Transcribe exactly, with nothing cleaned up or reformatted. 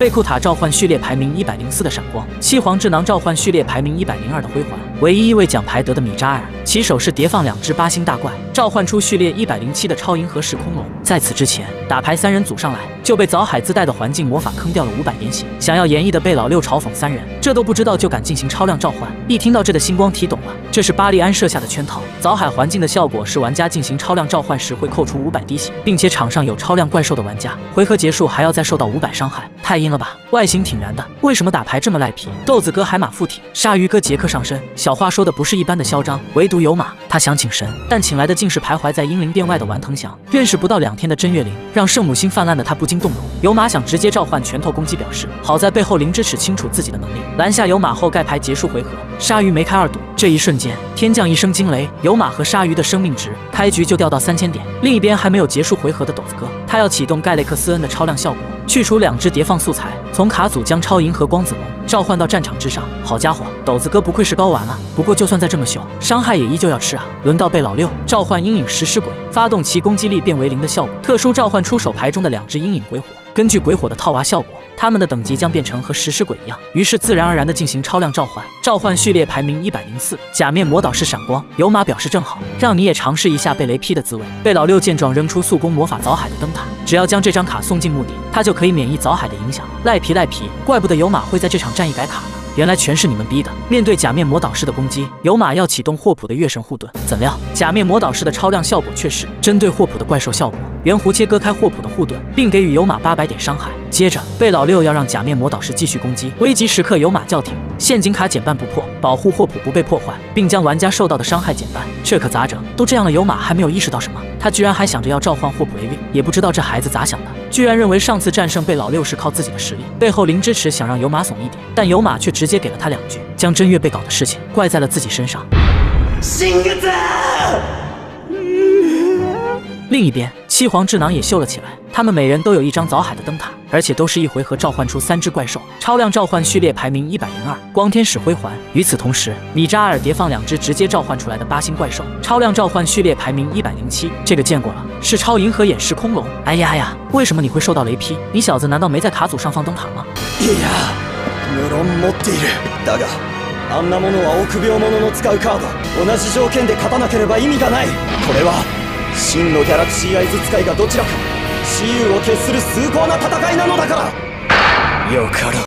贝库塔召唤序列排名一百零四的闪光，七皇智囊召唤序列排名一百零二的辉煌，唯一一位奖牌得的米扎埃尔，起手是叠放两只八星大怪，召唤出序列一百零七的超银河时空龙。在此之前，打牌三人组上来就被早海自带的环境魔法坑掉了五百点血，想要演绎的被老六嘲讽三人，这都不知道就敢进行超量召唤。一听到这的星光体懂了，这是巴利安设下的圈套。早海环境的效果是玩家进行超量召唤时会扣除五百滴血，并且场上有超量怪兽的玩家，回合结束还要再受到五百伤害，太阴了吧！外形挺燃的，为什么打牌这么赖皮？豆子哥海马附体，鲨鱼哥杰克上身。小话说的不是一般的嚣张，唯独有马，他想请神，但请来的竟是徘徊在英灵殿外的顽藤祥。认识不到两天的真月灵，让圣母心泛滥的他不禁动容。有马想直接召唤拳头攻击表示，好在背后灵之齿清楚自己的能力，拦下有马后盖牌结束回合。鲨鱼没开二赌，这一瞬间天降一声惊雷，有马和鲨鱼的生命值开局就掉到三千点。另一边还没有结束回合的斗子哥，他要启动盖雷克斯恩的超量效果，去除两只叠放素材，从卡组将超银河光子龙召唤到战场之上。好家伙，斗子哥不愧是高玩啊！不过就算再这么秀，伤害也依旧要吃啊。轮到贝老六召唤阴影食尸鬼，发动其攻击力变为零的效果，特殊召唤出手牌中的两只阴影鬼火。根据鬼火的套娃效果，他们的等级将变成和食尸鬼一样，于是自然而然的进行超量召唤。召唤序列排名一百零四，假面魔导士闪光。有马表示正好，让你也尝试一下被雷劈的滋味。贝老六见状扔出速攻魔法早海的灯塔，只要将这张卡送进墓地，他就可以免疫早海的影响。赖皮赖皮，怪不得有马会在这场战役改卡呢。原来全是你们逼的！面对假面魔导士的攻击，有马要启动霍普的月神护盾，怎料假面魔导士的超量效果却是针对霍普的怪兽效果，圆弧切割开霍普的护盾，并给予有马八百点伤害。接着贝老六要让假面魔导士继续攻击，危急时刻有马叫停，陷阱卡减半不破，保护霍普不被破坏，并将玩家受到的伤害减半。这可咋整？都这样了，有马还没有意识到什么，他居然还想着要召唤霍普 A 运，也不知道这孩子咋想的，居然认为上次战胜贝老六是靠自己的实力。背后灵之齿想让有马怂一点，但有马却直接给了他两句，将真月被搞的事情怪在了自己身上。另一边，七皇智囊也秀了起来，他们每人都有一张早海的灯塔，而且都是一回合召唤出三只怪兽，超量召唤序列排名一百零二，光天使辉环。与此同时，米扎尔叠放两只直接召唤出来的八星怪兽，超量召唤序列排名一百零七，这个见过了，是超银河眼时空龙。哎呀呀，为什么你会受到雷劈？你小子难道没在卡组上放灯塔吗？ いや、無論持っている。だが、あんなものは臆病者の使うカード。同じ条件で勝たなければ意味がない。これは真のギャラクシーアイズ使いがどちらか雌雄を決する崇高な戦いなのだから。よかろう。